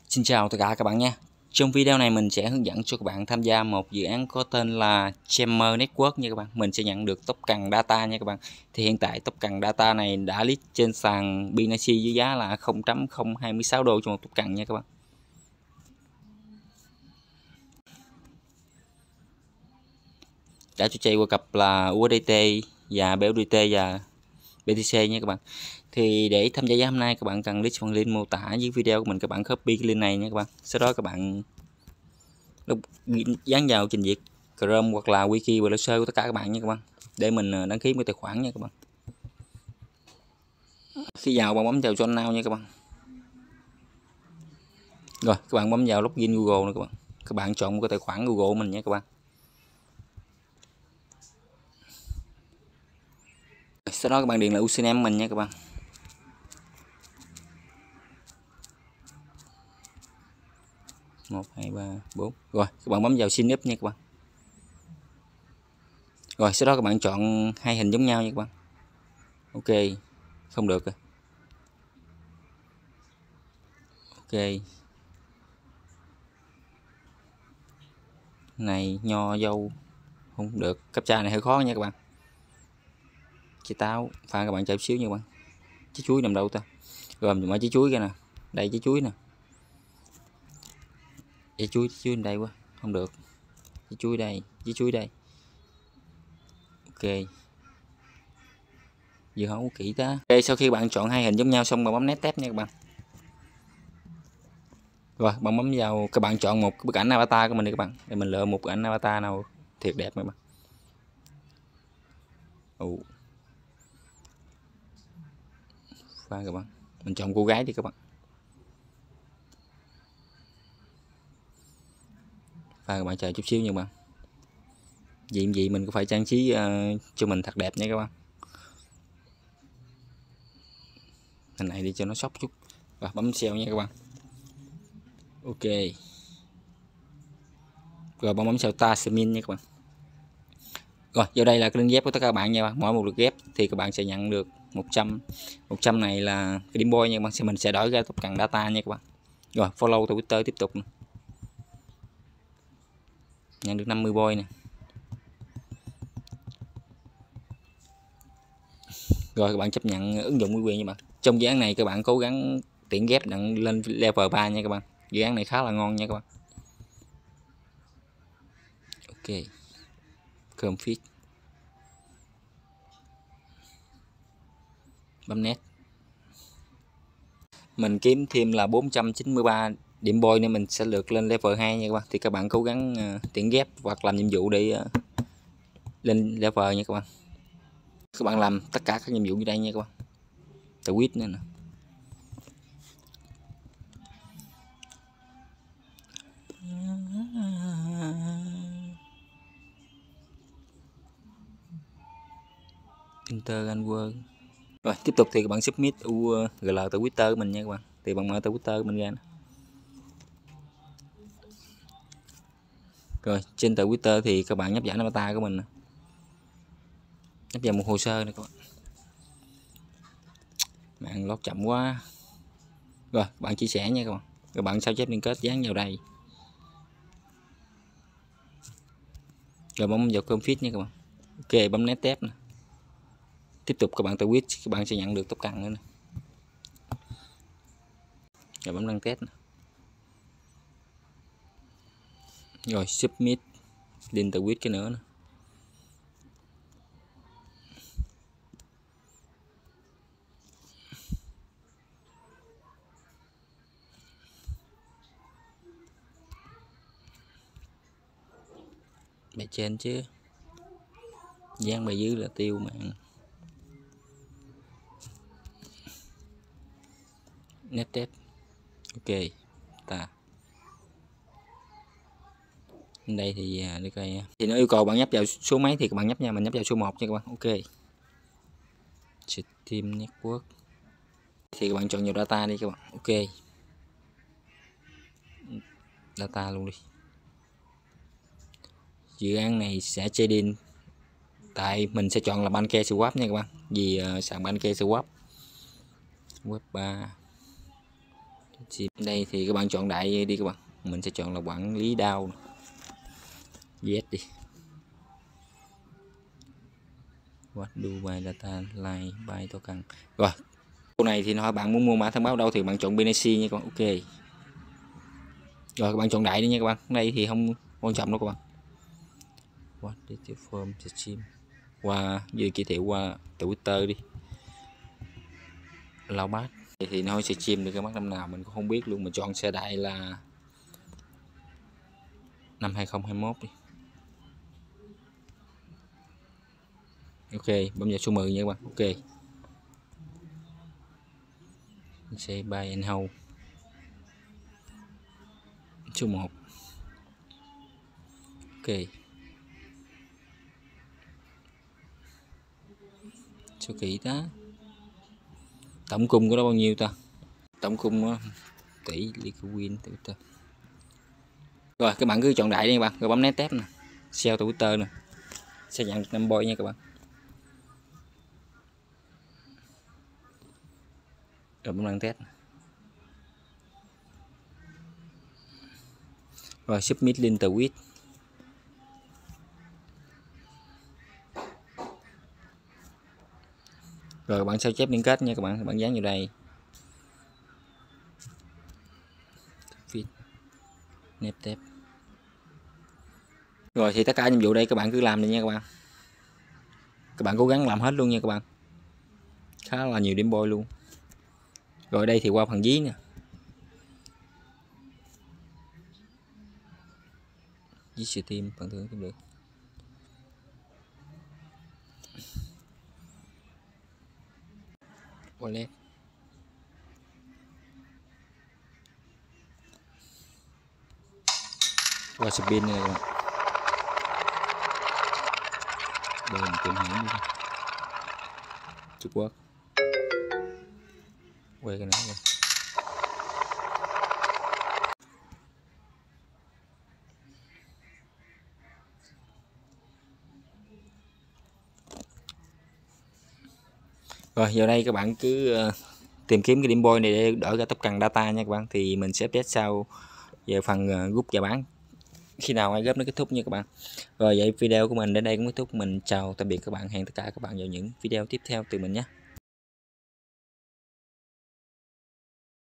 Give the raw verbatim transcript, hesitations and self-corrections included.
Xin chào tất cả các bạn nha. Trong video này mình sẽ hướng dẫn cho các bạn tham gia một dự án có tên là Jammer Network nha các bạn. Mình sẽ nhận được token data nha các bạn. Thì hiện tại token data này đã list trên sàn Binance với giá là không phẩy không hai sáu đô cho một token nha các bạn. Đã cho chơi qua cặp là u ét đê tê và bê u đê tê và bê tê xê nha các bạn. Thì để tham gia giá hôm nay các bạn cần click phần link mô tả dưới video của mình, các bạn copy cái link này nha các bạn. Sau đó các bạn lúc dán vào trình duyệt Chrome hoặc là wiki browser của tất cả các bạn nha các bạn, để mình đăng ký một tài khoản nha các bạn. Khi vào bạn bấm vào join now nha các bạn. Rồi các bạn bấm vào login Google nữa các bạn. Các bạn chọn một cái tài khoản Google của mình nha các bạn. Sau đó các bạn điền là username mình nha các bạn. một hai ba bốn. Rồi các bạn bấm vào sign up nha các bạn. Rồi sau đó các bạn chọn hai hình giống nhau nha các bạn. Ok, không được rồi. Ok, này nho dâu không được, captcha này hơi khó nha các bạn. Trái táo pha các bạn chờ xíu nha các bạn. Trái chuối nằm đâu ta? Rồi mình mở trái chuối ra nè, đây trái chuối nè. Trái chuối trái chuối đây quá, không được. Trái chuối đây, trái chuối đây. Ok, vừa không kỹ ta. Ok, sau khi bạn chọn hai hình giống nhau xong bạn bấm next step nha các bạn. Rồi bạn bấm vào, các bạn chọn một bức ảnh avatar của mình đi các bạn, để mình lựa một bức ảnh avatar nào thiệt đẹp các bạn. Ồ, pha các bạn, mình chọn cô gái đi các bạn. Pha các bạn chờ chút xíu nha các bạn. Gì gì mình cũng phải trang trí uh, cho mình thật đẹp nha các bạn. Hình này đi cho nó sốc chút. Và bấm sell nha các bạn. Ok. Rồi bấm bấm sell Tasmin nha các bạn. Rồi vô đây là cái link ghép của tất cả các bạn nha. Mỗi một lượt ghép thì các bạn sẽ nhận được một trăm. một trăm này là cái điểm boy nha các bạn. Sẽ mình sẽ đổi ra token data nha các bạn. Rồi follow Twitter tiếp tục nè. Nhận được năm mươi boy nè. Rồi các bạn chấp nhận ứng dụng ủy quyền nha bạn. Trong dự án này các bạn cố gắng tiện ghép đặng lên level ba nha các bạn. Dự án này khá là ngon nha các bạn. Ok. Config. Bấm net. Mình kiếm thêm là bốn trăm chín mươi ba điểm boy nên mình sẽ lượt lên level hai nha các bạn. Thì các bạn cố gắng uh, tiện ghép hoặc làm nhiệm vụ để uh, lên level nha các bạn. Các bạn làm tất cả các nhiệm vụ như đây nha các bạn. Tweet nữa nè. Inter World. Rồi tiếp tục thì các bạn submit u rờ lờ từ Twitter của mình nha các bạn. Thì bạn mở từ Twitter của mình ra nè. Rồi trên tờ Twitter thì các bạn nhấp vào avatar của mình nè. Nhấp vào một hồ sơ này các bạn. Mạng lót chậm quá. Rồi bạn chia sẻ nha các bạn. Các bạn sao chép liên kết dán vào đây. Rồi bấm vào config nha các bạn. Ok, bấm next step nè. Tiếp tục các bạn tự quyết, các bạn sẽ nhận được token nữa nè. Rồi bấm đăng test nè. Rồi submit link tự quyết cái nữa nè. Bài trên chứ dán bài dưới là tiêu mạng. Next step. Ok ta đây thì đi coi, thì nó yêu cầu bạn nhấp vào số mấy thì các bạn nhấp nha, mình nhấp vào số một nha các bạn. Ok, Steam Network thì các bạn chọn nhiều data đi các bạn. Ok, data luôn đi. Dự án này sẽ trading tại mình sẽ chọn là Pancake Swap nha các bạn, vì uh, sàn Pancake Swap web ba Đây thì các bạn chọn đại đi các bạn, mình sẽ chọn là quản lý đao Z đi. What do by data line by token. Rồi câu này thì hỏi bạn muốn mua mã thông báo đâu thì bạn chọn Binance nha các bạn. Ok rồi các bạn chọn đại đi nha các bạn, đây thì không quan trọng đâu các bạn. What did form stream qua dưới giới thiệu qua Twitter đi. Lao bát thì, thì nó sẽ stream được cái mắt năm nào mình cũng không biết luôn, mình chọn xe đại là năm hai không hai mốt đi. Ok bấm vào số mười nha các bạn. Ok mình sẽ buy and hold số một. Ok số kỹ ta, tổng cung của nó bao nhiêu ta, tổng cung đó, tỷ liquid Twitter. Rồi các bạn cứ chọn đại đi các bạn, rồi bấm next tab nè, sell Twitter nè, sẽ nhận được năm boy nha các bạn. Rồi bấm đăng test. Rồi submit link tweet. Rồi bạn sao chép liên kết nha các bạn, các bạn dán vào đây. Fit next step. Rồi thì tất cả nhiệm vụ đây các bạn cứ làm đi nha các bạn. Các bạn cố gắng làm hết luôn nha các bạn. Khá là nhiều điểm boy luôn. Rồi đây thì qua phần dí nè. Dí Steam phần thưởng cũng được. Wallet. Qua spin này các bạn. Đây mình tìm hãng đi. Trung Quốc. Quay cái này rồi. Rồi giờ đây các bạn cứ uh, tìm kiếm cái điểm boy này để đỡ cả tốc cần data nha các bạn. Thì mình sẽ update sau về phần uh, group chào bán khi nào ai gấp nó kết thúc nha các bạn. Rồi vậy video của mình đến đây cũng kết thúc. Mình chào tạm biệt các bạn, hẹn tất cả các bạn vào những video tiếp theo từ mình nhé.